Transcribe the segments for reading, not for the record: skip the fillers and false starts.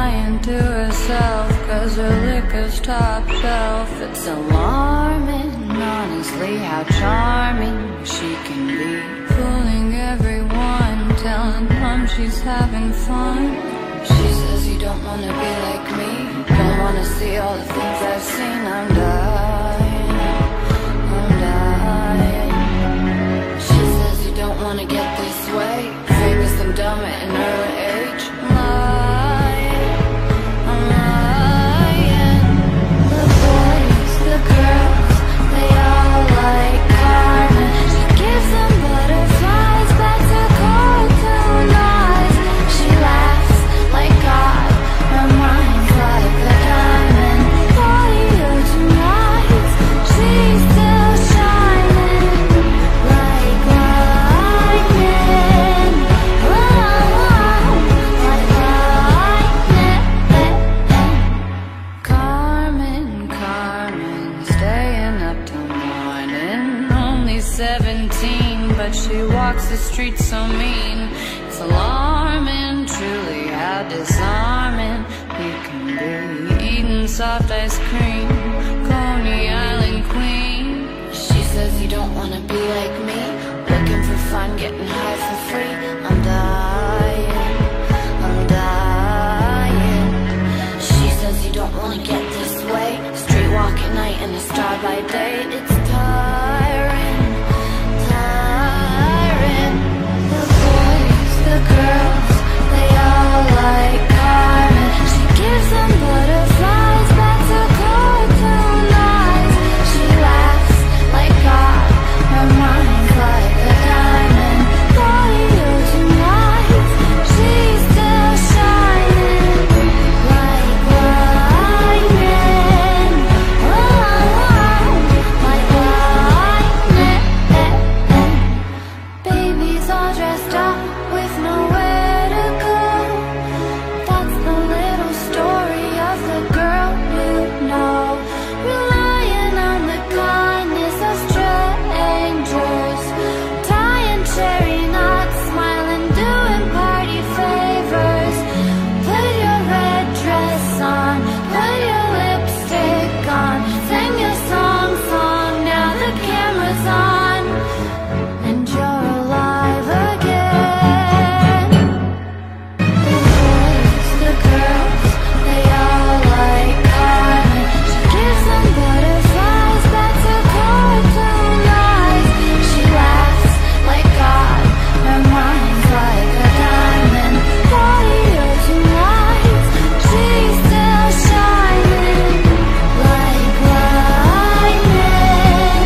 lying to herself, 'cause her liquor's top shelf. It's alarming, honestly, how charming she can be, fooling everyone, telling them she's having fun. She says you don't wanna be like me, don't wanna see all the things I've seen. I'm dying, I'm dying. She says you don't wanna get this way, famous and dumb at an early age. Lying, I'm lying. The boys, the girls, they all like Carmen. She gives them butterflies, bats her cartoon eyes. She laughs like God, her mind's like a diamond. Body of tonight, she's still shining like lightning. Like lightning. Carmen, Carmen, staying up till morning. Only 17, but she walks the streets so mean. It's alarming, truly how disarming we can be. Eating soft ice cream, Coney Island queen. She says you don't wanna be like me, looking for fun, getting high for free. I'm dying, I'm dying. She says you don't wanna get this way, street walk at night and a star by day. It's tiring, tiring. The boys, the girls, they all like Carmen. She gives them butterflies, bats her cartoon eyes. She laughs like God, her mind's like a diamond. Body of tonight, she's still shining like lightning. Like lightning. Babies all dressed up with nowhere to go. That's the little story of the girl you know, relying on the kindness of strangers, tying cherry knots, smiling, doing party favors. Put your red dress on, put your lipstick on, sing your song, now the camera's on, and you're alive again. The boys, the girls, they all like Carmen. She gives them butterflies, bats her cartoon eyes. She laughs like God, her mind's like a diamond. Body of tonight, she's still shining like lightning.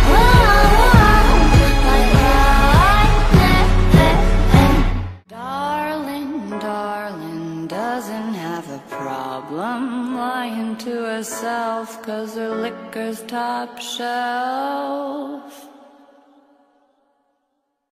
Like lightning. Darling, darling, doesn't have a problem lying to herself, 'cause her liquor's top shelf.